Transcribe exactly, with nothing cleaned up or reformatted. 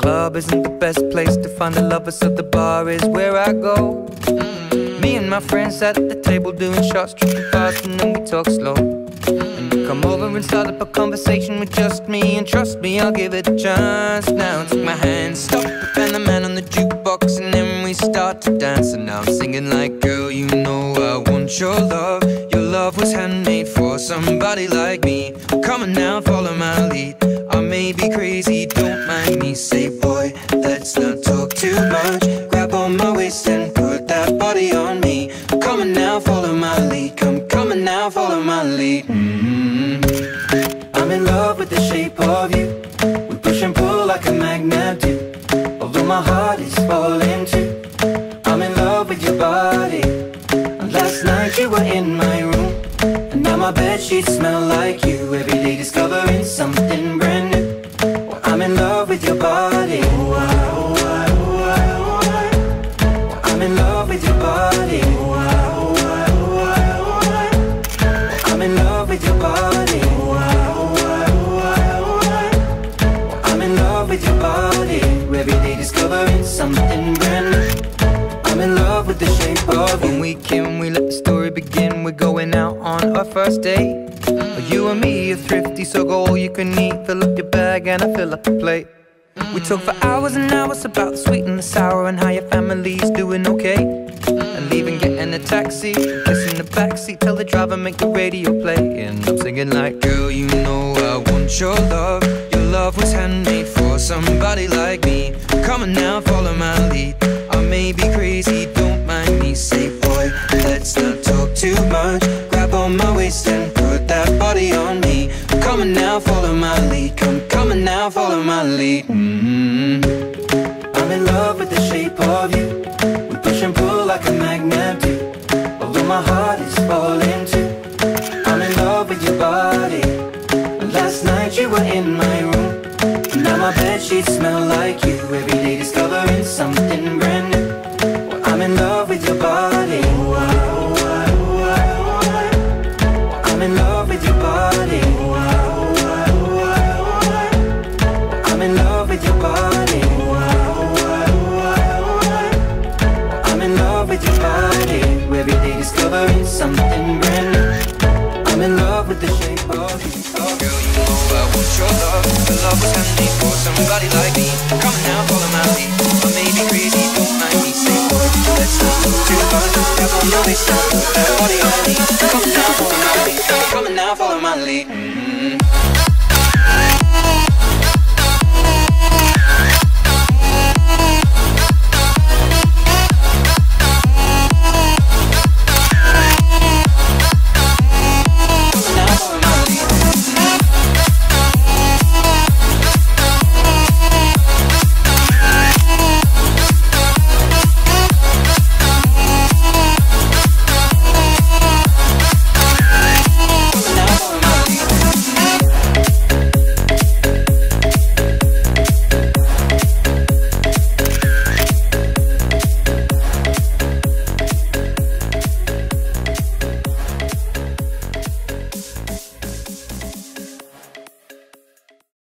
club isn't the best place to find a lover, so the bar is where I go. Me and my friends at the table doing shots, tripping fast, and then we talk slow. And you come over and start up a conversation with just me, and trust me, I'll give it a chance. Now take my hand, stop it, and the man on the jukebox, and then we start to dance. And now I'm singing like, girl, you know I want your love. Your love was handmade for somebody like me. Come on now, follow my lead. I may be crazy, don't mind me. Say, boy, let's not talk too much. Grab on my waist and put that body on me. Come on now, follow my lead. Come, come on now, follow my lead. mm-hmm. I'm in love with the shape of you. We push and pull like a magnet do. Although my heart is falling too, I'm in love with your body. And last night you were in my room, and now my bedsheets smell like you. Every day discovering something brand new. Well, I'm in love with your body. Oh, I, oh, I, oh, I, oh, I. Well, I'm in love with your body. Oh, I, oh, I, oh, I, oh, I. Well, I'm in love with your body. Oh, I, oh, I, oh, I, oh, I. Well, I'm in love with your body. Every day discovering something brand new. I'm in love with the shape of you. When we came, we let the story begin. We're going out on our first date. You and me are thrifty, so go all you can eat. Fill up your bag and I fill up the plate. We talk for hours and hours about the sweet and the sour, and how your family's doing okay. And leaving, getting a taxi, kissing the backseat, tell the driver make the radio play. And I'm singing like, girl, you know I want your love. Your love was handmade for somebody like me. Come on now, follow my lead. I may be crazy, don't mind me. Say, boy, let's not talk too much. Grab on my waist and put that body on me. Come on now, follow my lead. Come, come on now, follow my lead. mm-hmm. I'm in love with the shape of you. We push and pull like a magnet do. Although my heart is falling too, I'm in love with your body. Last night you were in my room, and now my bedsheets smell like you. Every day discovering something brand new. Well, I'm in love with your body. Oh, I, oh, I, oh, I, oh, I. Well, I'm in love with your body. Oh, I, oh, I, oh, I, oh, I. Well, I'm in love with your body. Oh, I, oh, I, oh, I, oh, I. Well, I'm in love with your body. Every day discovering something brand new. I'm in love with the shape of you. Oh, girl, you know I want your love. The love was handmade for somebody like me. Come on now,